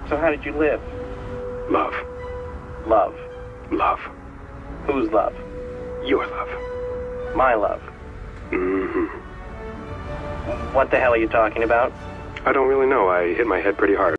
So how did you live? Love. Love. Love. Whose love? Your love. My love. Mm-hmm. What the hell are you talking about? I don't really know. I hit my head pretty hard.